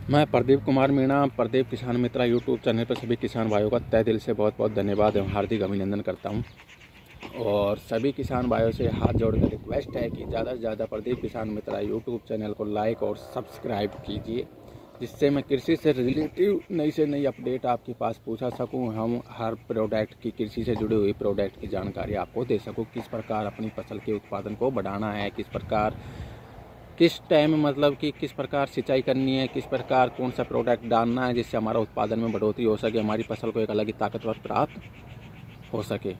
मैं Pradeep Kumar Meena Pradeep Kisan Mitra YouTube channel पर सभी किसान भाइयों का तहे दिल से बहुत बहुत धन्यवाद एवं हार्दिक अभिनंदन करता हूं। और सभी किसान भाइयों से हाथ जोड़कर रिक्वेस्ट है कि ज़्यादा से ज़्यादा प्रदीप किसान मित्र यूट्यूब चैनल को लाइक और सब्सक्राइब कीजिए, जिससे मैं कृषि से रिलेटिव नई से नई अपडेट आपके पास पूछा सकूं। हम हर प्रोडक्ट की, कृषि से जुड़ी हुई प्रोडक्ट की जानकारी आपको दे सकूं। किस प्रकार अपनी फसल के उत्पादन को बढ़ाना है, किस प्रकार किस टाइम मतलब कि किस प्रकार सिंचाई करनी है, किस प्रकार कौन सा प्रोडक्ट डालना है जिससे हमारा उत्पादन में बढ़ोतरी हो सके, हमारी फसल को एक अलग ही ताकतवर प्राप्त हो सके।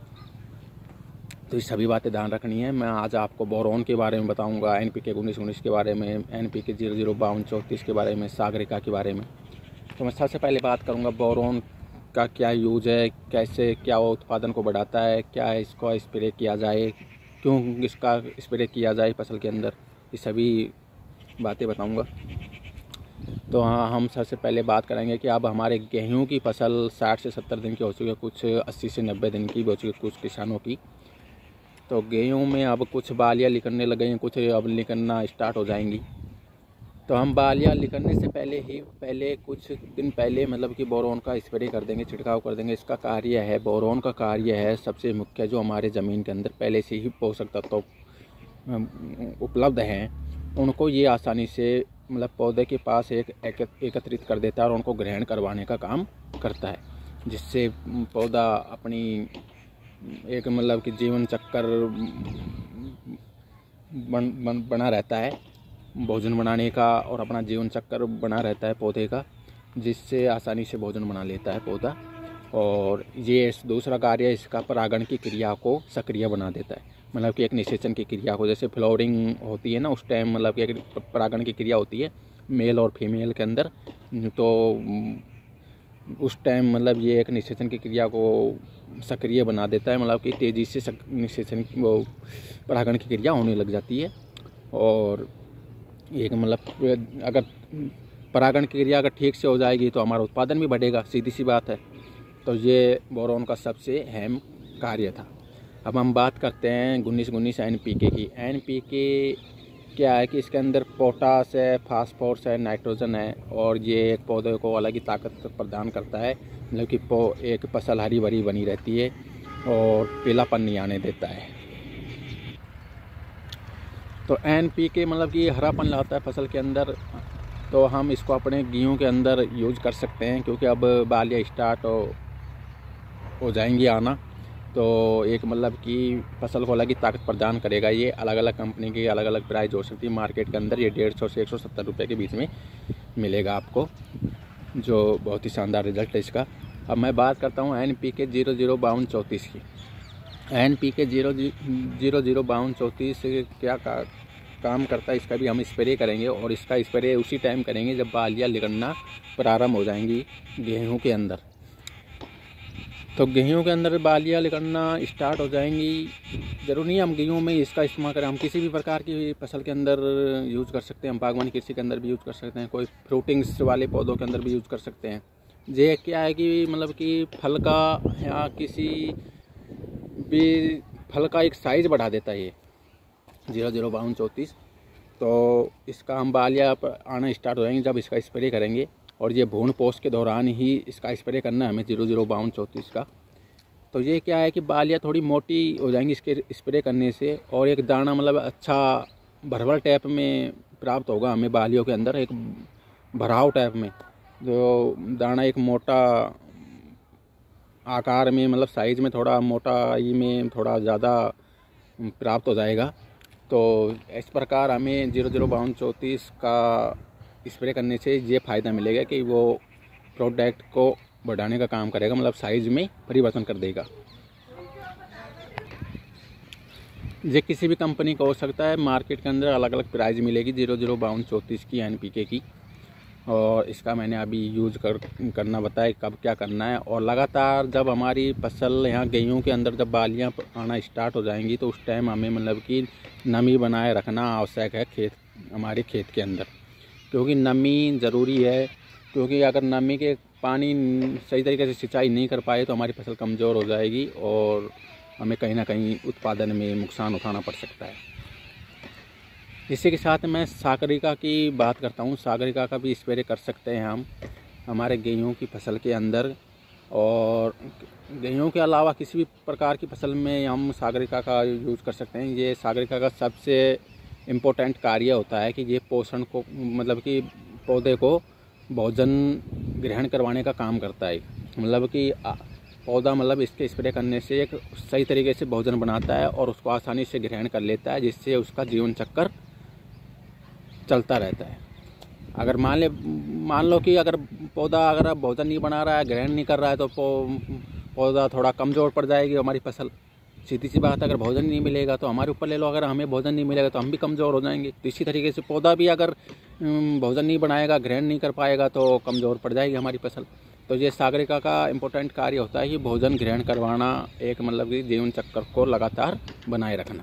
तो ये सभी बातें ध्यान रखनी है। मैं आज आपको बोरोन के बारे में बताऊंगा, NPK 1919 के बारे में, NPK 005234 के बारे में, सागरिका के बारे में। तो मैं सबसे पहले बात करूंगा बोरोन का क्या यूज है, कैसे क्या वो उत्पादन को बढ़ाता है, क्या इसको स्प्रे किया जाए, क्यों इसका स्प्रे किया जाए फसल के अंदर, ये सभी बातें बताऊंगा। तो हाँ, हम सबसे पहले बात करेंगे कि अब हमारे गेहूं की फसल 60 से 70 दिन की हो चुकी है, कुछ 80 से 90 दिन की भी हो चुकी है कुछ किसानों की। तो गेहूं में अब कुछ बालियाँ निकलने लगे हैं, कुछ अब निकलना स्टार्ट हो जाएंगी। तो हम बालियाँ निकलने से पहले कुछ दिन पहले मतलब कि बोरोन का स्प्रे कर देंगे, छिड़काव कर देंगे। इसका कार्य है, बोरोन का कार्य है सबसे मुख्य, जो हमारे ज़मीन के अंदर पहले से ही पोषक तत्व उपलब्ध हैं उनको ये आसानी से मतलब पौधे के पास एकत्रित कर देता है और उनको ग्रहण करवाने का काम करता है, जिससे पौधा अपनी एक मतलब कि जीवन चक्कर बना रहता है, भोजन बनाने का, और अपना जीवन चक्कर बना रहता है पौधे का, जिससे आसानी से भोजन बना लेता है पौधा। और ये दूसरा कार्य इसका परागण की क्रिया को सक्रिय बना देता है, मतलब कि एक निषेचन की क्रिया को, जैसे फ्लावरिंग होती है ना, उस टाइम मतलब कि एक परागण की क्रिया होती है मेल और फीमेल के अंदर, तो उस टाइम मतलब ये एक निषेचन की क्रिया को सक्रिय बना देता है, मतलब कि तेज़ी से निषेचन वो परागण की क्रिया होने लग जाती है। और एक मतलब अगर परागण की क्रिया अगर ठीक से हो जाएगी तो हमारा उत्पादन भी बढ़ेगा, सीधी सी बात है। तो ये बोरोन का सबसे अहम कार्य था। अब हम बात करते हैं 1919 NPK की। NPK क्या है कि इसके अंदर पोटास है, फास्फोरस है, नाइट्रोजन है, और ये एक पौधे को अलग ही ताकत प्रदान करता है, मतलब कि एक फसल हरी भरी बनी रहती है और पीलापन नहीं आने देता है। तो NPK मतलब कि हरापन लाता है फसल के अंदर। तो हम इसको अपने गेहूं के अंदर यूज कर सकते हैं, क्योंकि अब बालियाँ स्टार्ट हो जाएंगी आना, तो एक मतलब कि फसल को अलग ही ताकत प्रदान करेगा। ये अलग अलग कंपनी की अलग अलग प्राइस हो सकती है मार्केट के अंदर, ये 150 से 170 रुपये के बीच में मिलेगा आपको, जो बहुत ही शानदार रिजल्ट है इसका। अब मैं बात करता हूँ NPK 005234 की। NPK 005234 क्या काम करता है, इसका भी हम स्प्रे करेंगे, और इसका स्प्रे उसी टाइम करेंगे जब बालियाँ निकलना प्रारंभ हो जाएंगी गेहूँ के अंदर। तो गेहूं के अंदर बालियाँ निकलना स्टार्ट हो जाएंगी, जरूर नहीं हम गेहूं में इसका इस्तेमाल करें, हम किसी भी प्रकार की फसल के अंदर यूज़ कर सकते हैं, हम बागवानी कृषि के अंदर भी यूज़ कर सकते हैं, कोई फ्रूटिंग्स वाले पौधों के अंदर भी यूज़ कर सकते हैं। ये क्या है कि मतलब कि फल का या किसी भी फल का एक साइज़ बढ़ा देता है ये 005234। तो इसका हम बालियाँ आना स्टार्ट हो जाएंगे जब इसका स्प्रे करेंगे, और ये भ्रूण पोष के दौरान ही इसका स्प्रे करना है हमें 005234 का। तो ये क्या है कि बालियाँ थोड़ी मोटी हो जाएंगी इसके स्प्रे करने से, और एक दाना मतलब अच्छा भरभर टाइप में प्राप्त होगा हमें बालियों के अंदर, एक भराव टाइप में, जो दाना एक मोटा आकार में मतलब साइज़ में थोड़ा मोटाई में थोड़ा ज़्यादा प्राप्त हो जाएगा। तो इस प्रकार हमें 005234 का स्प्रे करने से ये फ़ायदा मिलेगा कि वो प्रोडक्ट को बढ़ाने का काम करेगा, मतलब साइज़ में परिवर्तन कर देगा। ये किसी भी कंपनी का हो सकता है, मार्केट के अंदर अलग अलग प्राइस मिलेगी 005234 की NPK की। और इसका मैंने अभी यूज़ करना बताया कब क्या करना है। और लगातार जब हमारी फसल यहाँ गेहूँ के अंदर जब बालियाँ आना स्टार्ट हो जाएंगी, तो उस टाइम हमें मतलब कि नमी बनाए रखना आवश्यक है हमारे खेत के अंदर, क्योंकि नमी ज़रूरी है। क्योंकि अगर नमी के पानी सही तरीके से सिंचाई नहीं कर पाए तो हमारी फसल कमज़ोर हो जाएगी और हमें कहीं ना कहीं उत्पादन में नुकसान उठाना पड़ सकता है। इसी के साथ मैं सागरिका की बात करता हूँ। सागरिका का भी स्प्रे कर सकते हैं हम हमारे गेहूँ की फसल के अंदर, और गेहूँ के अलावा किसी भी प्रकार की फसल में हम सागरिका का यूज़ कर सकते हैं। ये सागरिका का सबसे इम्पोर्टेंट कार्य होता है कि ये पोषण को, मतलब कि पौधे को भोजन ग्रहण करवाने का काम करता है। मतलब कि पौधा मतलब इसके स्प्रे करने से एक सही तरीके से भोजन बनाता है और उसको आसानी से ग्रहण कर लेता है, जिससे उसका जीवन चक्र चलता रहता है। अगर मान लो कि अगर पौधा अगर भोजन नहीं बना रहा है, ग्रहण नहीं कर रहा है, तो पौधा थोड़ा कमज़ोर पड़ जाएगी हमारी फसल। सीधी सी बात है, अगर भोजन नहीं मिलेगा तो हमारे ऊपर ले लो, अगर हमें भोजन नहीं मिलेगा तो हम भी कमज़ोर हो जाएंगे। तो इसी तरीके से पौधा भी अगर भोजन नहीं बनाएगा, ग्रहण नहीं कर पाएगा, तो कमज़ोर पड़ जाएगी हमारी फसल। तो ये सागरिका का इम्पोर्टेंट कार्य होता है कि भोजन ग्रहण करवाना, एक मतलब कि जीवन चक्र को लगातार बनाए रखना।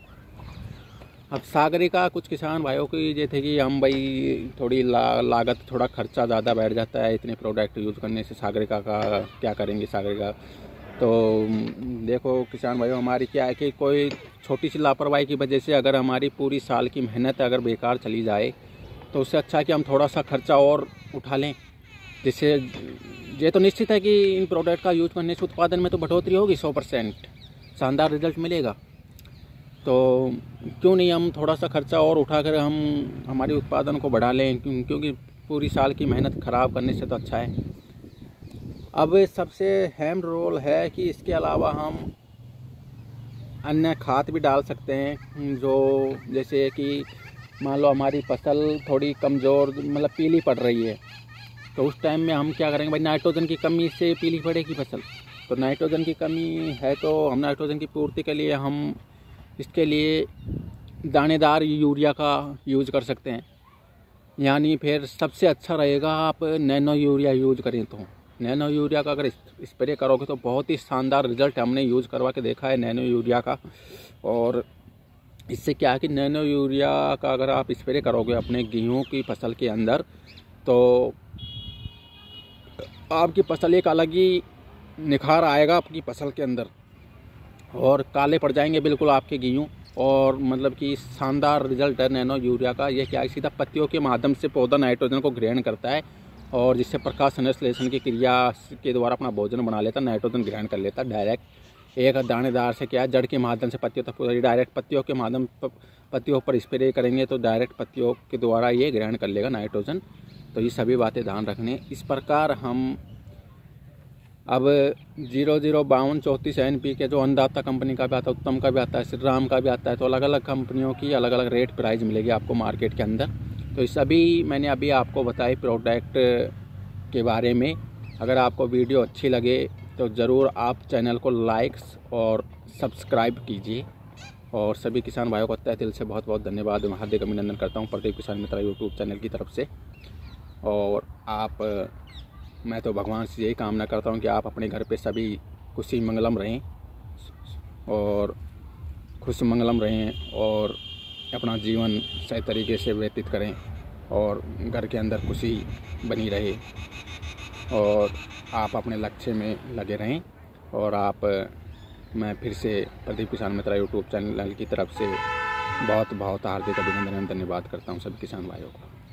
अब सागरिका कुछ किसान भाइयों की जैसे कि हम भाई थोड़ी लागत, थोड़ा खर्चा ज़्यादा बैठ जाता है इतने प्रोडक्ट यूज़ करने से। सागरिका का क्या करेंगे सागरिका, तो देखो किसान भाइयों, हमारी क्या है कि कोई छोटी सी लापरवाही की वजह से अगर हमारी पूरी साल की मेहनत अगर बेकार चली जाए, तो उससे अच्छा है कि हम थोड़ा सा खर्चा और उठा लें, जिससे ये तो निश्चित है कि इन प्रोडक्ट का यूज़ करने से उत्पादन में तो बढ़ोतरी होगी, 100% शानदार रिजल्ट मिलेगा। तो क्यों नहीं हम थोड़ा सा खर्चा और उठाकर हम हमारे उत्पादन को बढ़ा लें, क्योंकि पूरी साल की मेहनत ख़राब करने से तो अच्छा है। अब सबसे अहम रोल है कि इसके अलावा हम अन्य खाद भी डाल सकते हैं, जो जैसे कि मान लो हमारी फसल थोड़ी कमज़ोर मतलब पीली पड़ रही है, तो उस टाइम में हम क्या करेंगे भाई, नाइट्रोजन की कमी से पीली पड़ेगी फसल। तो नाइट्रोजन की कमी है तो हम नाइट्रोजन की पूर्ति के लिए हम इसके लिए दानेदार यूरिया का यूज़ कर सकते हैं। यानी फिर सबसे अच्छा रहेगा आप नैनो यूरिया यूज़ करें। तो नैनो यूरिया का अगर स्प्रे करोगे तो बहुत ही शानदार रिजल्ट हमने यूज़ करवा के देखा है नैनो यूरिया का। और इससे क्या है कि नैनो यूरिया का अगर आप स्प्रे करोगे अपने गेहूँ की फसल के अंदर, तो आपकी फसल एक अलग ही निखार आएगा आपकी फसल के अंदर, और काले पड़ जाएंगे बिल्कुल आपके गेहूँ। और मतलब कि शानदार रिजल्ट है नैनो यूरिया का। ये क्या है, सीधा पत्तियों के माध्यम से पौधा नाइट्रोजन को ग्रहण करता है, और जिससे प्रकाश संश्लेषण की क्रिया के द्वारा अपना भोजन बना लेता, नाइट्रोजन ग्रहण कर लेता डायरेक्ट। एक दानेदार से क्या है, जड़ के माध्यम से पत्तियों तक डायरेक्ट पत्तियों के माध्यम पत्तियों पर स्प्रे करेंगे तो डायरेक्ट पत्तियों के द्वारा ये ग्रहण कर लेगा नाइट्रोजन। तो ये सभी बातें ध्यान रखने। इस प्रकार हम अब 005234 NPK जो अन्नदाता कंपनी का भी आता है, उत्तम का भी आता है, श्री राम का भी आता है, तो अलग अलग कंपनियों की अलग अलग रेट प्राइस मिलेगी आपको मार्केट के अंदर। तो ये सभी मैंने अभी आपको बताई प्रोडक्ट के बारे में। अगर आपको वीडियो अच्छी लगे तो ज़रूर आप चैनल को लाइक्स और सब्सक्राइब कीजिए। और सभी किसान भाइयों को तहे दिल से बहुत बहुत धन्यवाद, हार्दिक अभिनंदन करता हूँ प्रदीप किसान मित्र यूट्यूब चैनल की तरफ से। और मैं तो भगवान से यही कामना करता हूँ कि आप अपने घर पे सभी खुशी मंगलम रहें और खुश मंगलम रहें और अपना जीवन सही तरीके से व्यतीत करें, और घर के अंदर खुशी बनी रहे, और आप अपने लक्ष्य में लगे रहें। और मैं फिर से प्रदीप किसान मित्र यूट्यूब चैनल की तरफ से बहुत बहुत हार्दिक अभिनंदन धन्यवाद करता हूँ सभी किसान भाइयों को।